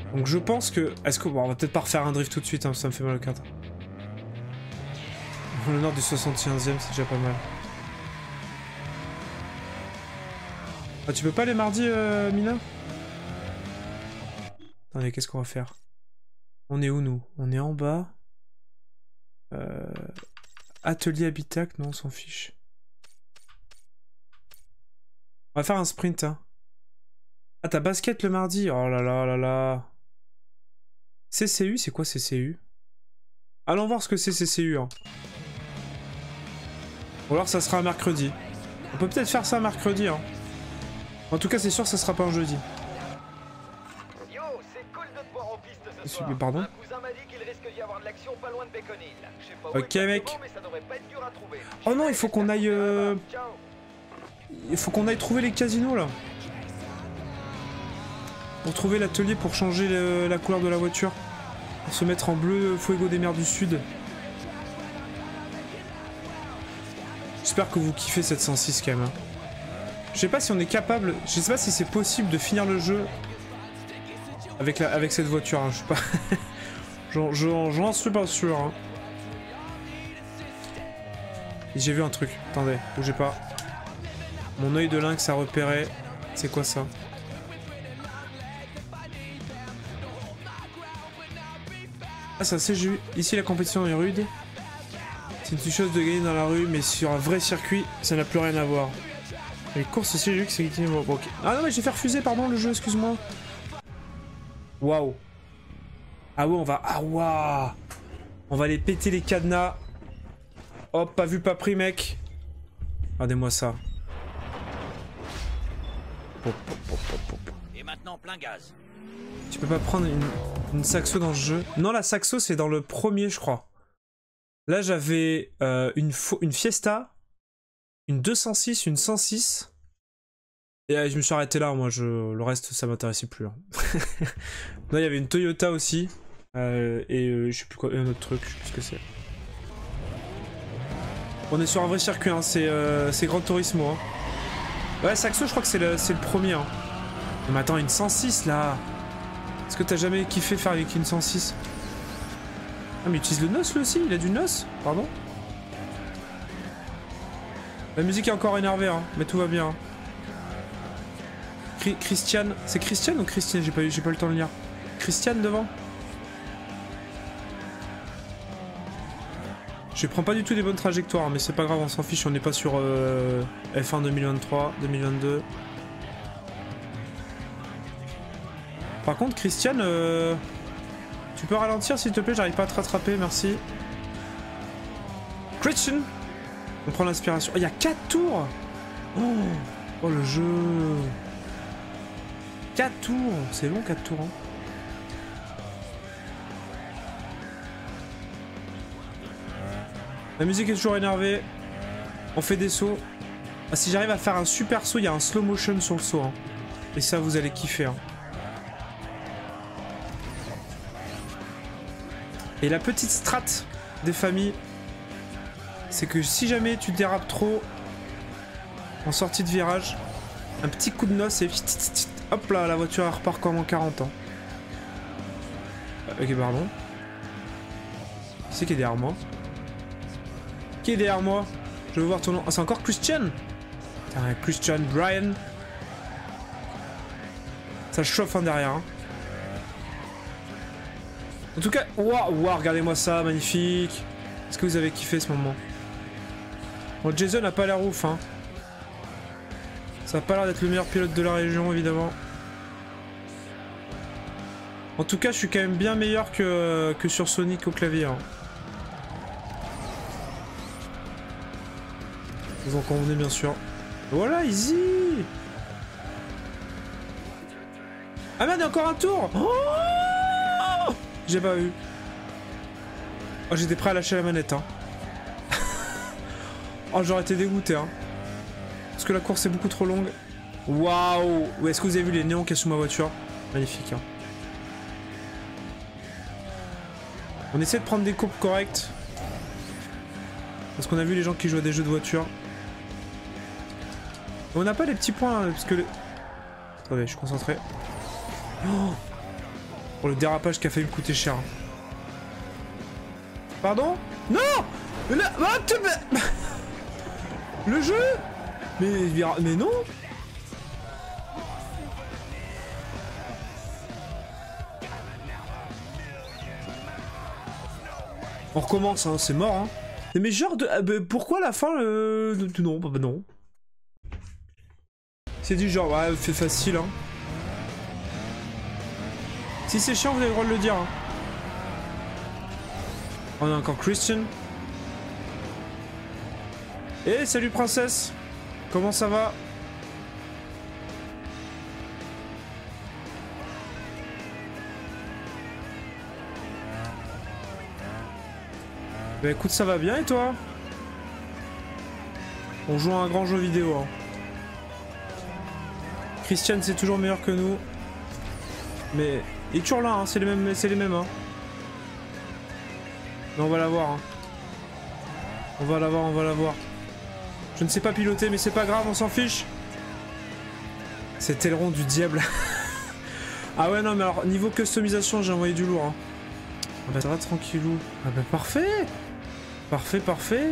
Donc je pense que... Est-ce que... Bon, on va peut-être pas refaire un drift tout de suite, hein, ça me fait mal au cœur. Le nord du 71e, c'est déjà pas mal. Ah, tu peux pas les mardis, Mina? Attendez, qu'est-ce qu'on va faire? On est où, nous? On est en bas. Atelier habitacle, non, on s'en fiche. On va faire un sprint, hein. Ah, t'as basket le mardi? Oh là là là là. CCU, c'est quoi CCU? Allons voir ce que c'est CCU, hein. Ou alors ça sera un mercredi. On peut peut-être faire ça mercredi, hein. En tout cas, c'est sûr, ça sera pas un jeudi. Yo, c'est cool de te voir en piste ce soir. Pardon? Un cousin m'a dit qu'il risque d'y avoir de l'action pas loin de Bacon Hill. Je sais pas Ok, mec. mais ça devrait pas être dur à trouver. Oh non, il faut qu'on aille... Ciao. Il faut qu'on aille trouver les casinos, là. Pour trouver l'atelier pour changer la couleur de la voiture. Pour se mettre en bleu Fuego des mers du Sud. J'espère que vous kiffez cette 106 quand même. Hein. Je sais pas si on est capable... Je sais pas si c'est possible de finir le jeu avec cette voiture. Hein. Je sais pas... J'en suis pas sûr. Hein. J'ai vu un truc. Attendez, bougez pas. Mon œil de lynx a repéré. C'est quoi ça? Ah ça c'est j'ai vu. Ici la compétition est rude. C'est une chose de gagner dans la rue, mais sur un vrai circuit, ça n'a plus rien à voir. Les courses aussi, j'ai vu que c'est... Bon, okay. Ah non mais j'ai fait refuser, pardon, le jeu, excuse-moi. Waouh. Ah ouais, on va... Ah waouh. On va aller péter les cadenas. Hop, pas vu, pas pris, mec. Regardez-moi ça. Et maintenant plein gaz. Tu peux pas prendre une saxo dans ce jeu? Non, la saxo, c'est dans le premier, je crois. Là, j'avais une Fiesta, une 206, une 106. Et je me suis arrêté là, moi, le reste, ça m'intéressait plus. Hein. Là, il y avait une Toyota aussi. Je sais plus quoi, un autre truc, je sais plus ce que c'est. On est sur un vrai circuit, hein, c'est Gran Turismo. Hein. Ouais, saxo, je crois que c'est le premier. Hein. Mais attends, une 106 là. Est-ce que t'as jamais kiffé faire avec une 106? Ah mais il utilise le NOS lui aussi, il a du NOS, pardon. La musique est encore énervée, hein, mais tout va bien. Christian, c'est Christian ou Christian? J'ai pas eu le temps de lire. Christian devant. Je prends pas du tout des bonnes trajectoires, mais c'est pas grave, on s'en fiche, on n'est pas sur F1 2023, 2022. Par contre, Christian, tu peux ralentir s'il te plaît, j'arrive pas à te rattraper, merci. Christian, on prend l'inspiration. Oh, il y a 4 tours. Oh le jeu. 4 tours, c'est long 4 tours. Hein. La musique est toujours énervée. On fait des sauts. Ah, si j'arrive à faire un super saut, il y a un slow motion sur le saut. Hein. Et ça, vous allez kiffer. Hein. Et la petite strat des familles, c'est que si jamais tu dérapes trop en sortie de virage, un petit coup de noce et hop là, la voiture elle repart comme en 40 ans. Ok, pardon. Qui c'est qui est derrière moi? Qui est derrière moi? Je veux voir ton nom. Ah, c'est encore Christian. Putain, Christian Brian. Ça chauffe hein, derrière. Hein. En tout cas, waouh, regardez-moi ça, magnifique. Est-ce que vous avez kiffé ce moment? Bon, Jason n'a pas l'air ouf, hein. Ça a pas l'air d'être le meilleur pilote de la région, évidemment. En tout cas, je suis quand même bien meilleur que sur Sonic au clavier. Hein. Vous en convenez, bien sûr. Voilà, easy. Ah merde, il y a encore un tour. Oh, j'ai pas vu. Oh, j'étais prêt à lâcher la manette. Hein. Oh, j'aurais été dégoûté. Hein. Parce que la course est beaucoup trop longue. Waouh. Est-ce que vous avez vu les néons qu'il y a sous ma voiture? Magnifique. Hein. On essaie de prendre des courbes correctes. Parce qu'on a vu les gens qui jouent à des jeux de voiture. On n'a pas les petits points. Parce que... Attendez, je suis concentré. Oh, Pour le dérapage qui a failli me coûter cher. Pardon? Non! Mais là... Le jeu? Mais non! On recommence, hein, c'est mort, hein. Mais genre de... pourquoi la fin, non, bah non. C'est du genre, ouais, fait facile, hein. Si c'est chiant, vous avez le droit de le dire, hein. On a encore Christian. Eh, salut princesse. Comment ça va? Bah écoute, ça va bien et toi? On joue à un grand jeu vidéo, hein. Christian c'est toujours meilleur que nous. Mais il est toujours là, hein. C'est les mêmes, hein. Mais on va l'avoir, hein. On va l'avoir. Je ne sais pas piloter, mais c'est pas grave, on s'en fiche. C'est aileron du diable. Ah ouais, non, mais alors, niveau customisation, j'ai envoyé du lourd, hein. Ah bah ça va tranquillou. Ah bah parfait. Parfait.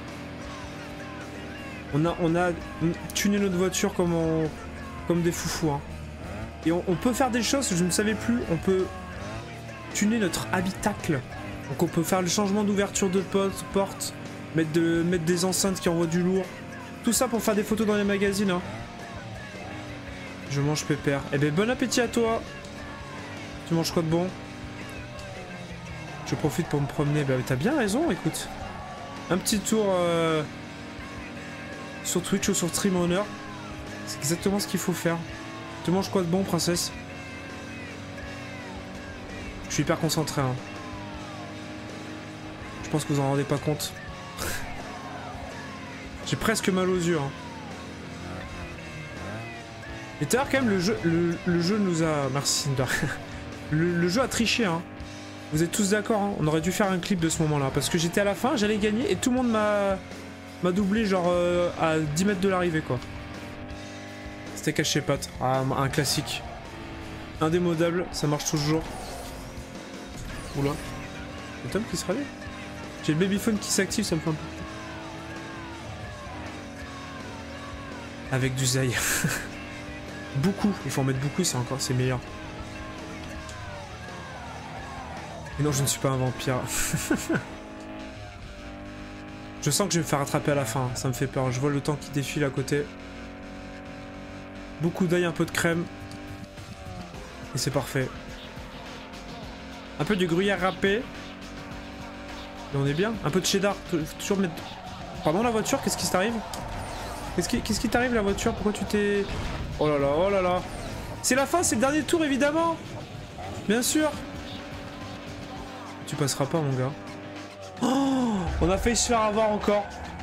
On a tuné notre voiture comme des foufous, hein. Et on peut faire des choses que je ne savais plus. On peut tuner notre habitacle. Donc on peut faire le changement d'ouverture de porte, mettre des enceintes qui envoient du lourd. Tout ça pour faire des photos dans les magazines, hein. Je mange pépère. Eh ben bon appétit à toi. Tu manges quoi de bon? Je profite pour me promener. Bah t'as bien raison, écoute. Un petit tour sur Twitch ou sur Stream Honor. C'est exactement ce qu'il faut faire. Tu manges quoi de bon, princesse? Je suis hyper concentré, hein. Je pense que vous en rendez pas compte. J'ai presque mal aux yeux, hein. Et tout à l'heure, quand même, le jeu nous a... Merci, le jeu a triché, hein. Vous êtes tous d'accord, hein? On aurait dû faire un clip de ce moment-là. Parce que j'étais à la fin, j'allais gagner, et tout le monde m'a doublé, genre, à 10 mètres de l'arrivée, quoi. C'était caché patte. Ah, un classique. Indémodable, ça marche toujours. Oula. Le Tom qui se réveille. J'ai le babyphone qui s'active, ça me fait un peu... Avec du zaï. Beaucoup, il faut en mettre beaucoup, c'est meilleur. Mais non, je ne suis pas un vampire. Je sens que je vais me faire attraper à la fin, ça me fait peur. Je vois le temps qui défile à côté. Beaucoup d'ail, un peu de crème. Et c'est parfait. Un peu de gruyère râpé. Et on est bien. Un peu de cheddar. Toujours mettre... Pardon, la voiture, qu'est-ce qui t'arrive? Qu'est-ce qui t'arrive, la voiture? Pourquoi tu t'es... Oh là là, oh là là. C'est la fin, c'est le dernier tour, évidemment. Bien sûr. Tu passeras pas, mon gars. Oh, on a failli se faire avoir encore.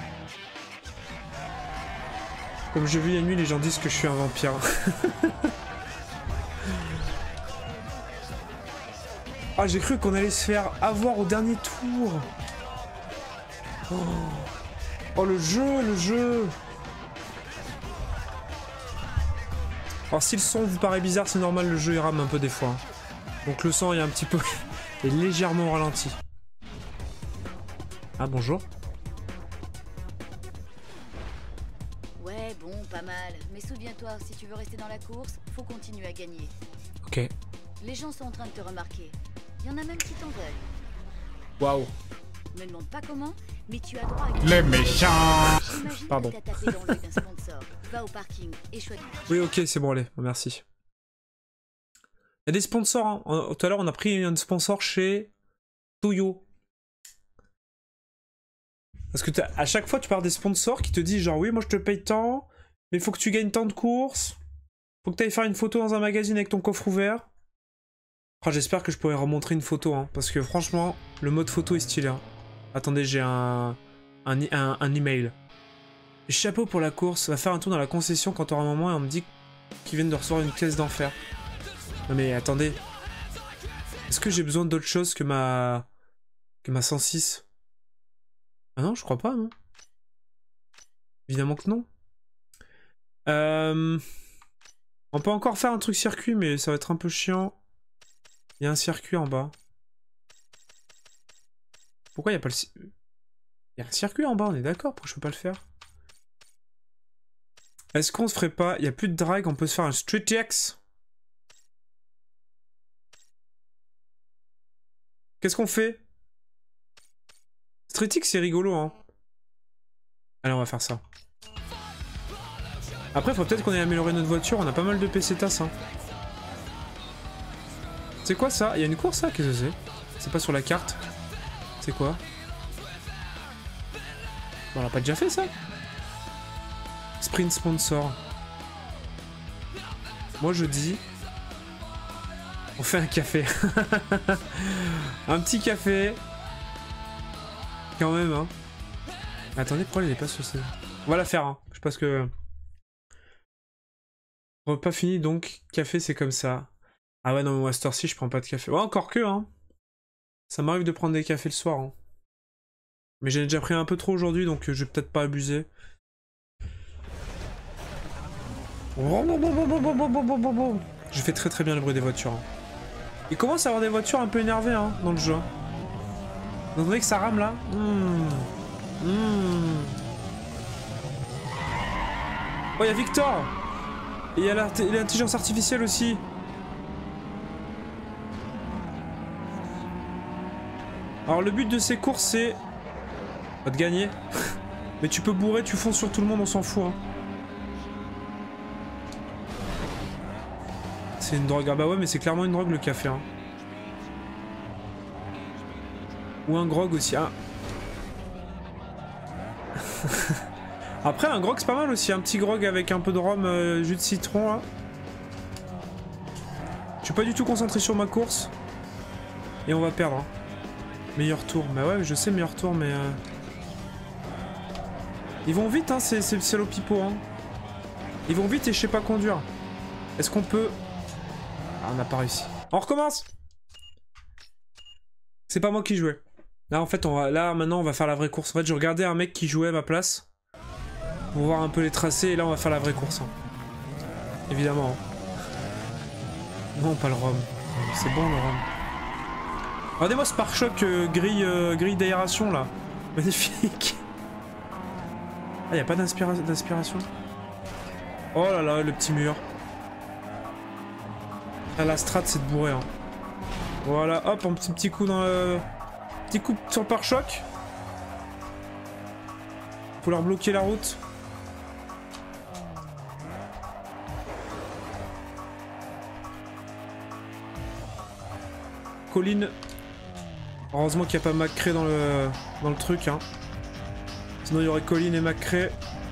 Comme j'ai vu la nuit, les gens disent que je suis un vampire. Ah, j'ai cru qu'on allait se faire avoir au dernier tour. Oh, le jeu. Alors si le son vous paraît bizarre, c'est normal, le jeu il rame un peu des fois. Donc le son est un petit peu... est légèrement ralenti. Ah bonjour. Ouais, bon, pas mal. Mais souviens-toi, si tu veux rester dans la course, faut continuer à gagner. Ok. Les gens sont en train de te remarquer. Il y en a même qui t'en veulent. Waouh. Me demande pas comment, mais tu as droit à... Les méchants. J'imagine Pardon. que t'as tapé dans l'œil d'un sponsor. Va au parking et choisis. Oui, ok, c'est bon, allez, merci. Il y a des sponsors, hein. Tout à l'heure, on a pris un sponsor chez Toyo. Parce que à chaque fois, tu parles des sponsors qui te disent genre, oui, moi je te paye tant, mais il faut que tu gagnes tant de courses. Faut que tu ailles faire une photo dans un magazine avec ton coffre ouvert. Oh, j'espère que je pourrai remontrer une photo, hein, parce que franchement, le mode photo est stylé. Hein. Attendez, j'ai un email. Chapeau pour la course, va faire un tour dans la concession quand t'auras un moment et on me dit qu'ils viennent de recevoir une caisse d'enfer. Non mais attendez. Est-ce que j'ai besoin d'autre chose que ma 106? Ah non, je crois pas, non. Évidemment que non. On peut encore faire un truc circuit, mais ça va être un peu chiant. Il y a un circuit en bas. Pourquoi il n'y a pas le... Il y a un circuit en bas, on est d'accord, pourquoi je peux pas le faire? Est-ce qu'on se ferait pas... Il n'y a plus de drag, on peut se faire un Street X. Qu'est-ce qu'on fait? Street X c'est rigolo hein. Allez on va faire ça. Après faut peut-être qu'on ait amélioré notre voiture, on a pas mal de pesetas hein. C'est quoi ça? Il y a une course là? Qu'est-ce que c'est? C'est pas sur la carte. C'est quoi? On l'a pas déjà fait ça? Sprint sponsor. Moi je dis... On fait un café. Un petit café. Quand même hein. Attendez, pourquoi il est pas sur ce... On va la faire hein. Je pense que... Repas fini donc. Café c'est comme ça. Ah ouais non mais à cette heure-ci je prends pas de café. Ouais encore que hein. Ça m'arrive de prendre des cafés le soir hein. Mais j'ai déjà pris un peu trop aujourd'hui donc je vais peut-être pas abuser. Je fais très bien le bruit des voitures. Hein. Il commence à avoir des voitures un peu énervées hein, dans le jeu. Vous entendez que ça rame là? Oh il y a Victor. Et il y a l'intelligence artificielle aussi. Alors le but de ces courses c'est... Pas de gagner. Mais tu peux bourrer, tu fonces sur tout le monde, on s'en fout hein. C'est une drogue. Ah bah ouais mais c'est clairement une drogue le café hein. Ou un grog aussi. Ah. Après un grog c'est pas mal aussi. Un petit grog avec un peu de rhum, jus de citron là. Je suis pas du tout concentré sur ma course. Et on va perdre hein. Meilleur tour. Bah ouais je sais meilleur tour mais... Ils vont vite hein ces salopipos hein. Ils vont vite et je sais pas conduire. Est-ce qu'on peut... Ah, on n'a pas réussi. On recommence. C'est pas moi qui jouais. Là en fait on va... Là maintenant on va faire la vraie course. En fait je regardais un mec qui jouait à ma place. Pour voir un peu les tracés et là on va faire la vraie course. Hein. Évidemment. Hein. Non pas le rhum. C'est bon le rhum. Regardez-moi ce pare-choc grille d'aération là. Magnifique. Ah y'a pas d'aspiration. Oh là là le petit mur. Ah, la strat c'est de bourrer hein. Voilà hop un petit coup dans le... Petit coup sur le pare-choc. Faut leur bloquer la route. Colline. Heureusement qu'il n'y a pas McCray dans le truc hein. Sinon il y aurait Colline et McCray.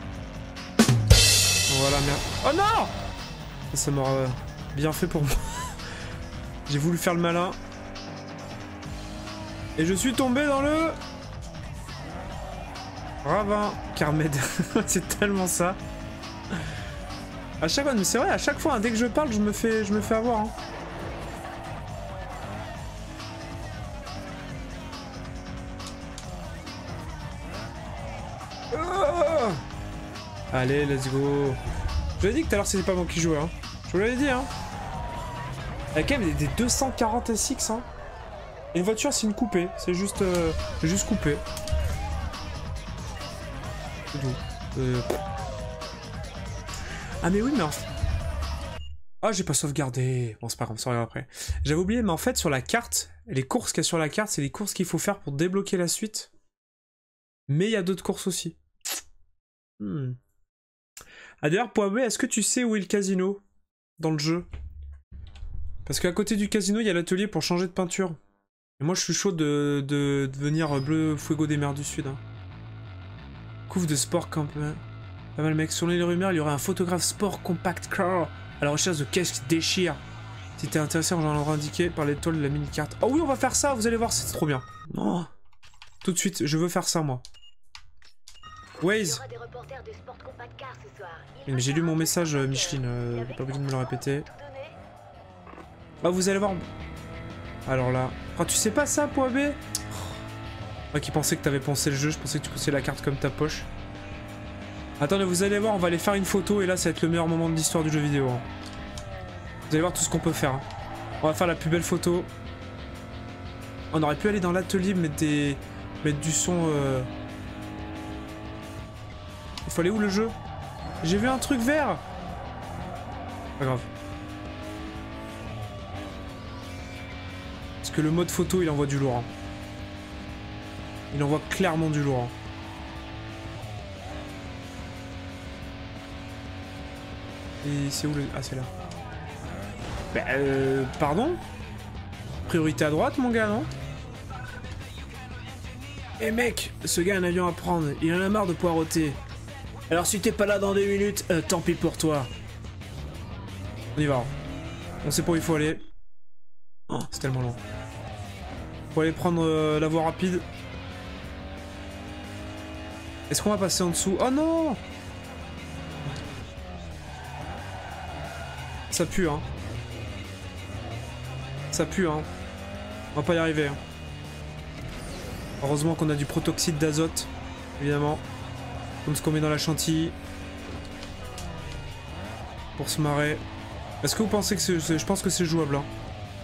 Voilà merde. Oh non! Ça m'aura bien fait pour moi. J'ai voulu faire le malin. Et je suis tombé dans le... ravin. Carmed. C'est tellement ça. À chaque fois, mais c'est vrai, à chaque fois, hein, dès que je parle, je me fais avoir. Hein. Oh allez, let's go. Je l'ai dit que tout à l'heure, c'était pas moi qui jouais. Hein. Je vous l'avais dit. Hein. Il y a quand même des 240 SX. Hein. Et une voiture, c'est une coupée. C'est juste coupé. C'est tout. Ah mais oui, mais en fait... Ah, j'ai pas sauvegardé. Bon, c'est pas grave, ça regarde après. J'avais oublié, mais en fait, sur la carte, les courses qu'il y a sur la carte, c'est les courses qu'il faut faire pour débloquer la suite. Mais il y a d'autres courses aussi. Ah d'ailleurs, point B, est-ce que tu sais où est le casino dans le jeu? Parce qu'à côté du casino, il y a l'atelier pour changer de peinture. Et moi, je suis chaud de devenir bleu fuego des mers du Sud. Hein. Couvre de sport camp. Pas mal, mec. Selon les rumeurs, il y aurait un photographe sport compact car à la recherche de caisses qui déchirent. Si t'es intéressé, j'en aurai indiqué par l'étoile de la mini-carte. Oh oui, on va faire ça, vous allez voir, c'est trop bien. Oh. Tout de suite, je veux faire ça, moi. Waze. Mais j'ai lu mon message, Micheline. Pas besoin de me le répéter. Ah, vous allez voir. Alors là. Ah, tu sais pas ça, point B? Moi qui pensais que t'avais pensé le jeu, je pensais que tu poussais la carte comme ta poche. Attendez, vous allez voir, on va aller faire une photo et là, ça va être le meilleur moment de l'histoire du jeu vidéo. Hein. Vous allez voir tout ce qu'on peut faire. Hein. On va faire la plus belle photo. On aurait pu aller dans l'atelier mettre du son. Il faut aller où le jeu? J'ai vu un truc vert. Pas grave. Parce que le mode photo il envoie du lourd. Hein. Il envoie clairement du lourd. Hein. Et c'est où le... Ah c'est là. Bah pardon? Priorité à droite mon gars non? Eh mec, ce gars a un avion à prendre, il en a marre de poireauter. Alors si t'es pas là dans 2 minutes, tant pis pour toi. On y va. On sait pas où il faut aller. Oh, c'est tellement long. Faut aller prendre la voie rapide. Est-ce qu'on va passer en dessous? Oh non! Ça pue hein. Ça pue hein. On va pas y arriver hein. Heureusement qu'on a du protoxyde d'azote, évidemment. Comme ce qu'on met dans la chantilly. Pour se marrer. Est-ce que vous pensez que c'est... Je pense que c'est jouable hein.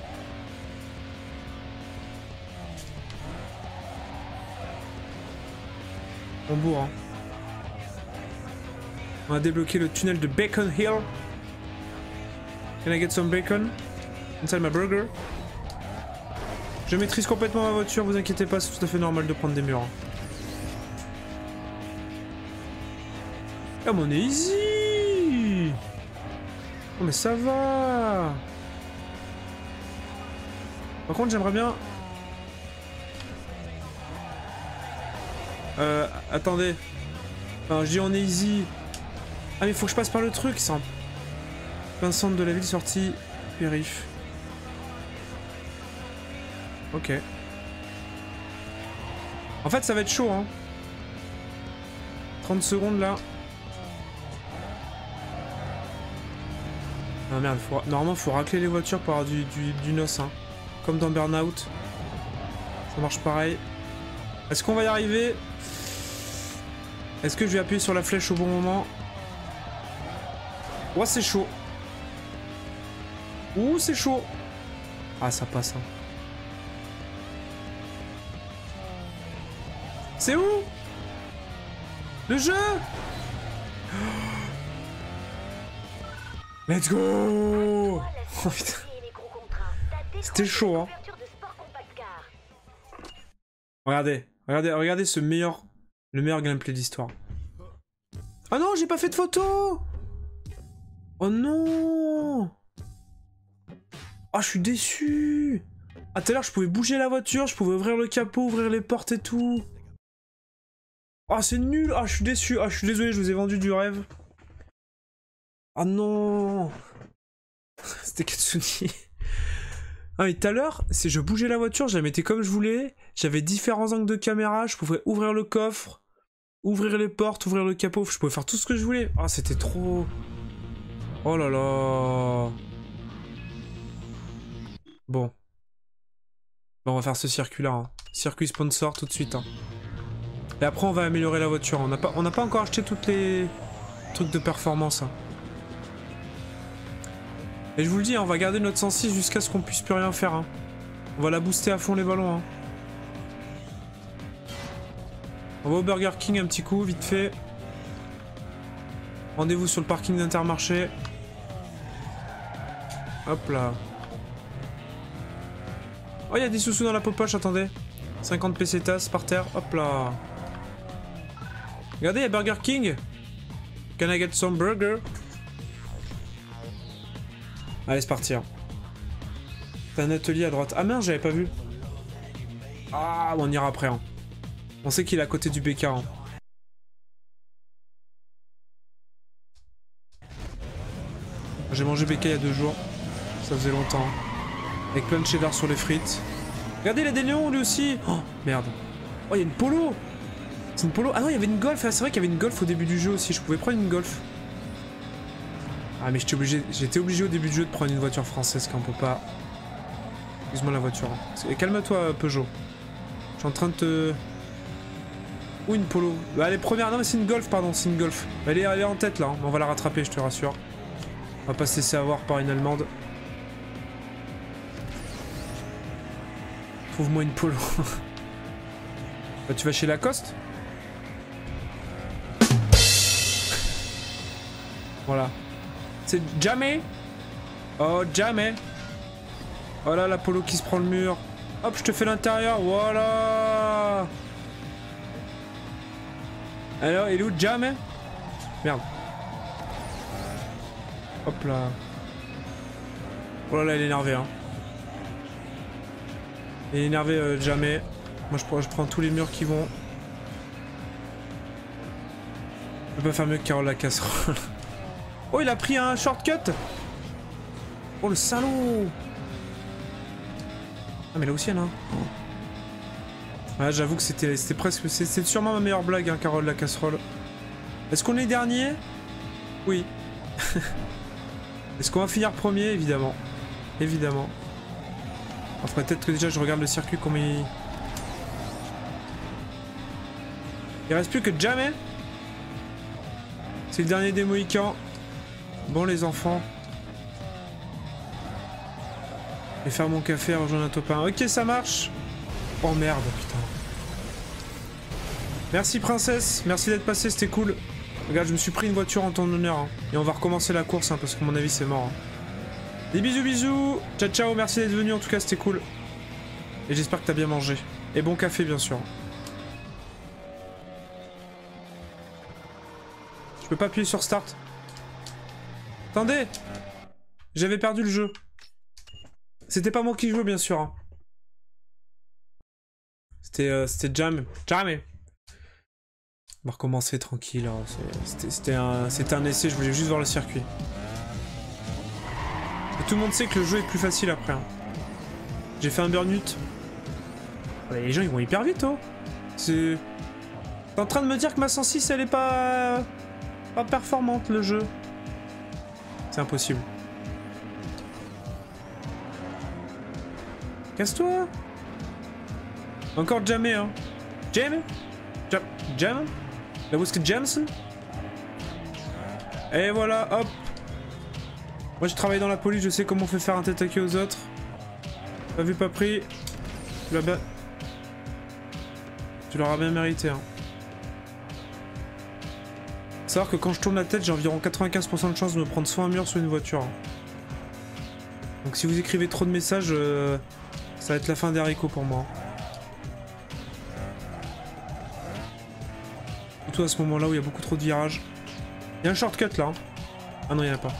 On bourre hein. On a débloqué le tunnel de Bacon Hill. Can I get some bacon? Inside my burger? Je maîtrise complètement ma voiture, vous inquiétez pas, c'est tout à fait normal de prendre des murs. Ah mais on est easy! Oh mais ça va! Par contre j'aimerais bien... Attendez. Enfin je dis on est easy. Ah mais faut que je passe par le truc, c'est en plein centre de la ville, sortie périph. Ok. En fait ça va être chaud hein. 30 secondes là. Ah merde, normalement faut racler les voitures pour avoir du nos hein. Comme dans Burnout. Ça marche pareil. Est-ce qu'on va y arriver? Est-ce que je vais appuyer sur la flèche au bon moment? Ouah c'est chaud. Ouh c'est chaud. Ah ça passe hein. C'est où? Le jeu? Let's go! Oh putain. C'était chaud hein. Regardez le meilleur gameplay de l'histoire. Oh non, j'ai pas fait de photo! Oh non! Ah, je suis déçu! Ah, tout à l'heure, je pouvais bouger la voiture, je pouvais ouvrir le capot, ouvrir les portes et tout. Ah, c'est nul! Ah, je suis déçu. Ah, je suis désolé, je vous ai vendu du rêve. Ah non! C'était Katsuni. Ah, mais tout à l'heure, je bougeais la voiture, je la mettais comme je voulais. J'avais différents angles de caméra, je pouvais ouvrir le coffre, ouvrir les portes, ouvrir le capot, je pouvais faire tout ce que je voulais. Ah, c'était trop... Oh là là... Bon. On va faire ce circuit-là. Hein. Circuit sponsor tout de suite. Hein. Et après, on va améliorer la voiture. On n'a pas encore acheté toutes les trucs de performance. Hein. Et je vous le dis, hein, on va garder notre 106 jusqu'à ce qu'on puisse plus rien faire. Hein. On va la booster à fond les ballons. Hein. On va au Burger King un petit coup, vite fait. Rendez-vous sur le parking d'Intermarché. Hop là. Oh, il y a des sous-sous dans la poche, attendez. 50 pesetas par terre, hop là. Regardez, il y a Burger King. Can I get some burger? Allez, c'est parti. Hein. T'as un atelier à droite. Ah merde, j'avais pas vu. Ah, on ira après. Hein. On sait qu'il est à côté du BK. Hein. J'ai mangé BK il y a 2 jours. Ça faisait longtemps. Avec plein de cheddar sur les frites. Regardez, il a des lions lui aussi. Oh, merde. Oh, il y a une polo. C'est une polo. Ah non, il y avait une golf. Ah, c'est vrai qu'il y avait une golf au début du jeu aussi. Je pouvais prendre une golf. Ah, mais j'étais obligé au début du jeu de prendre une voiture française qu'on peut pas. Excuse-moi la voiture. Calme-toi, Peugeot. Je suis en train de te... Ou une polo. Bah, elle est première. Non, mais c'est une golf, pardon. C'est une golf. Elle est en tête là. Hein. On va la rattraper, je te rassure. On va pas se laisser avoir par une allemande. Trouve-moi une polo. Bah, tu vas chez Lacoste? Voilà. C'est jamais. Oh, jamais. Oh là, la polo qui se prend le mur. Hop, je te fais l'intérieur. Voilà. Alors, il est où jamais? Merde. Hop là. Oh là là, il est énervé, hein. Il est énervé, jamais. Moi, je prends tous les murs qui vont. Je peux pas faire mieux que Carole la casserole. Oh, il a pris un shortcut. Oh, le salaud. Ah, mais là aussi, il y en a un. Ouais, j'avoue que c'était presque... C'est sûrement ma meilleure blague, hein, Carole la casserole. Est-ce qu'on est dernier? Oui. Est-ce qu'on va finir premier? Évidemment. Évidemment. Enfin, peut-être que déjà, je regarde le circuit comme il... Il reste plus que jamais. C'est le dernier des Mohicans. Bon, les enfants. Je vais faire mon café et rejoindre un top 1. Ok, ça marche. Oh merde, putain. Merci, princesse. Merci d'être passée, c'était cool. Regarde, je me suis pris une voiture en ton honneur. Hein. Et on va recommencer la course, hein, parce que à mon avis, c'est mort. Hein. Des bisous, bisous. Ciao, ciao. Merci d'être venu. En tout cas, c'était cool. Et j'espère que t'as bien mangé. Et bon café, bien sûr. Je peux pas appuyer sur Start. Attendez. J'avais perdu le jeu. C'était pas moi qui jouais, bien sûr. Hein. C'était Jam. Jamais. On va recommencer tranquille. Hein. C'était un essai, je voulais juste voir le circuit. Et tout le monde sait que le jeu est plus facile après. Hein. J'ai fait un burn-out. Les gens ils vont hyper vite, oh. T'es en train de me dire que ma 106 elle est pas performante le jeu. C'est impossible. Casse-toi. Encore jamais, hein. Jamais. Jam. La Whiskey Jameson. Et voilà, hop. Moi je travaille dans la police, je sais comment on fait faire un tête à queue aux autres. Pas vu, pas pris. Tu l'auras bien mérité, hein. Faut savoir que quand je tourne la tête, j'ai environ 95% de chance de me prendre soit un mur, soit une voiture. Donc si vous écrivez trop de messages, ça va être la fin des haricots pour moi. Surtout à ce moment-là où il y a beaucoup trop de virages. Il y a un shortcut là. Hein. Ah non, il n'y en a pas.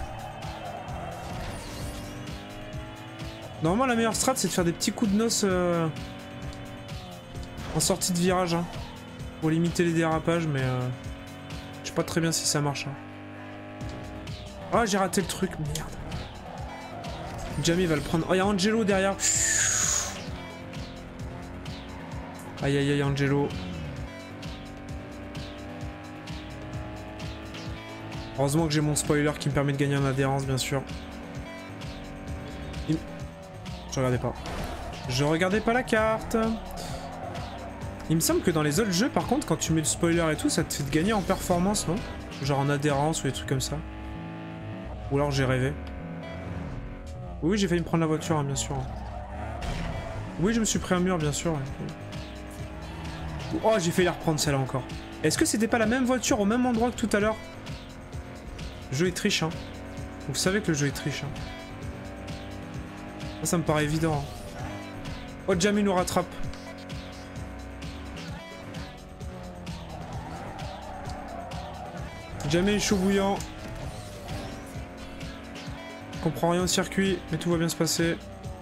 Normalement, la meilleure strat, c'est de faire des petits coups de noce en sortie de virage. Hein, pour limiter les dérapages, mais je sais pas très bien si ça marche. Hein. Ah, j'ai raté le truc, merde. Jamie va le prendre. Oh, il y a Angelo derrière. Aïe aïe aïe, Angelo. Heureusement que j'ai mon spoiler qui me permet de gagner en adhérence, bien sûr. Je regardais pas. Je regardais pas la carte. Il me semble que dans les autres jeux, par contre, quand tu mets le spoiler et tout, ça te fait gagner en performance, non? Genre en adhérence ou des trucs comme ça. Ou alors j'ai rêvé. Oui, j'ai failli me prendre la voiture, hein, bien sûr. Oui, je me suis pris un mur, bien sûr. Oh, j'ai failli la reprendre celle-là encore. Est-ce que c'était pas la même voiture au même endroit que tout à l'heure? Le jeu est triche, hein. Vous savez que le jeu est triche, hein. Ça me paraît évident. Hein. Oh, Jamie nous rattrape. Jamie est chaud bouillant. Je comprends rien au circuit, mais tout va bien se passer.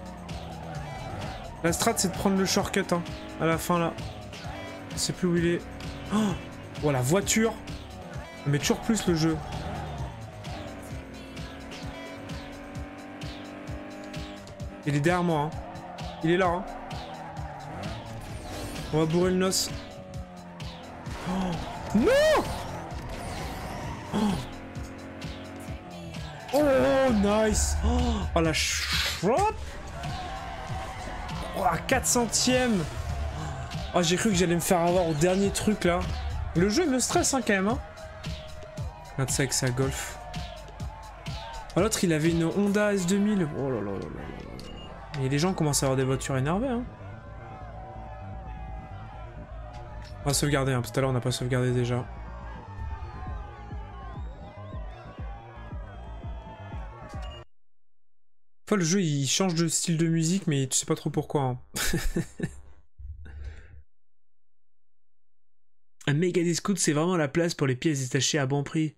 La strat, c'est de prendre le shortcut, hein, à la fin, là. Je sais plus où il est. Oh, la voiture. Mais toujours plus le jeu. Il est derrière moi, hein. Il est là, hein. On va bourrer le noce. Oh. Non! Oh, nice! Oh, la chouette! Oh, la 400ème! Oh, j'ai cru que j'allais me faire avoir au dernier truc, là. Le jeu, il me stresse, hein, quand même, hein. Regarde ça avec sa Golf. Oh, l'autre, il avait une Honda S2000. Oh là là là là là. Et les gens commencent à avoir des voitures énervées, hein. On va sauvegarder, hein. Tout à l'heure on n'a pas sauvegardé déjà. Enfin, le jeu il change de style de musique, mais tu sais pas trop pourquoi. Hein. Un méga discount, c'est vraiment la place pour les pièces détachées à bon prix.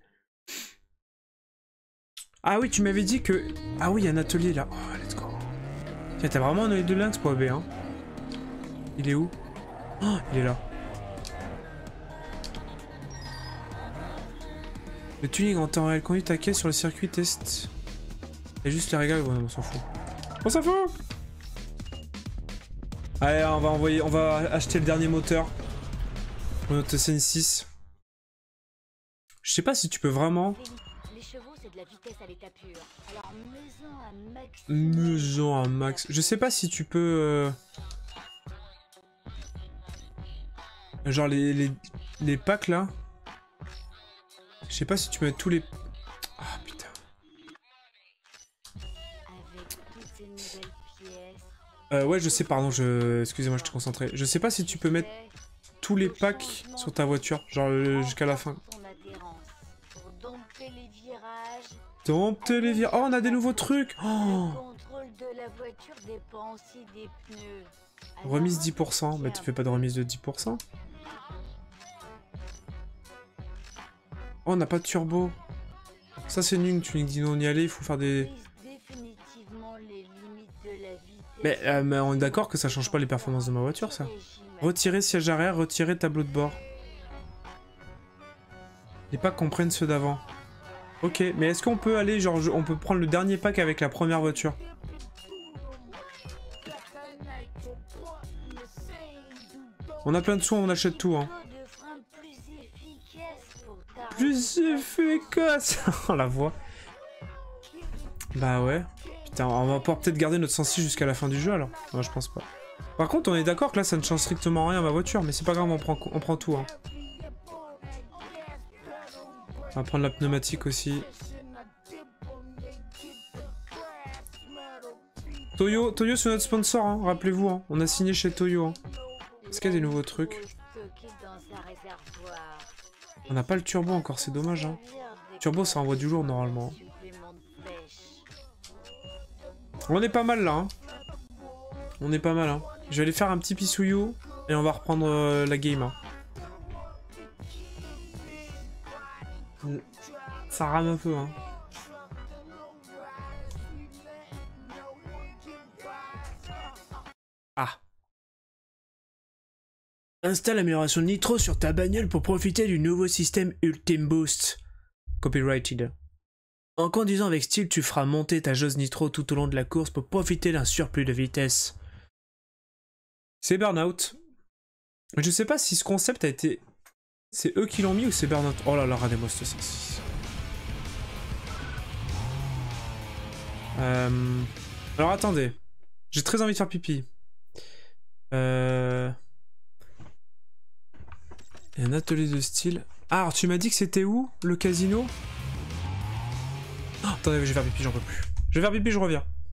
Ah oui, tu m'avais dit que... Ah oui, il y a un atelier là. Oh, let's go. Tiens, t'as vraiment un œil de lynx pour AB, hein. Il est où? Oh, il est là. Le tuning en temps réel conduit ta caisse sur le circuit test. Et juste les réglages, bon, on s'en fout. On s'en fout. Allez, on va acheter le dernier moteur. Notre SN6. Je sais pas si tu peux vraiment... Les chevaux, c'est de la vitesse à l'état pur. Alors, mesons un max. Je sais pas si tu peux... Genre les packs là. Je sais pas si tu peux mettre tous les... Ah putain. avec toutes ces nouvelles pièces. Ouais, je sais, pardon, excusez-moi, je te concentrais. Je sais pas si tu peux mettre tous les packs sur ta voiture, genre jusqu'à la fin. Dompter les virages. Oh, on a des nouveaux trucs. Oh. Remise 10%. Mais tu fais pas de remise de 10%. Oh, on n'a pas de turbo. Ça, c'est nul. Tu dis non, on y allait, il faut faire des... Mais on est d'accord que ça change pas les performances de ma voiture, ça. Retirer siège arrière, retirer tableau de bord. Les packs comprennent ceux d'avant. Ok, mais est-ce qu'on peut aller, genre, on peut prendre le dernier pack avec la première voiture? On a plein de sous, on achète tout, hein. Plus efficace. On la voit. Bah ouais. Putain, on va pouvoir peut-être garder notre 106 jusqu'à la fin du jeu alors. Non, je pense pas. Par contre, on est d'accord que là, ça ne change strictement rien à ma voiture, mais c'est pas grave, on prend tout. Hein. On va prendre la pneumatique aussi. Toyo c'est notre sponsor, hein, rappelez-vous. Hein. On a signé chez Toyo. Hein. Est-ce qu'il y a des nouveaux trucs? On n'a pas le turbo encore, c'est dommage. Hein. Turbo, ça envoie du lourd normalement. On est pas mal là. Hein. On est pas mal. Hein. Je vais aller faire un petit pissouillou et on va reprendre la game. Hein. Ça rame un peu. Hein. Ah. Installe l'amélioration Nitro sur ta bagnole pour profiter du nouveau système Ultimate Boost. Copyrighted. En conduisant avec style, tu feras monter ta jauge Nitro tout au long de la course pour profiter d'un surplus de vitesse. C'est Burnout. Je sais pas si ce concept a été... C'est eux qui l'ont mis ou c'est Burnout? Oh là là, regardez-moi ce sens. Alors attendez. J'ai très envie de faire pipi. Il y a un atelier de style. Ah, alors tu m'as dit que c'était où, le casino? Oh, attendez, je vais faire pipi, j'en peux plus. Je vais faire pipi, je reviens.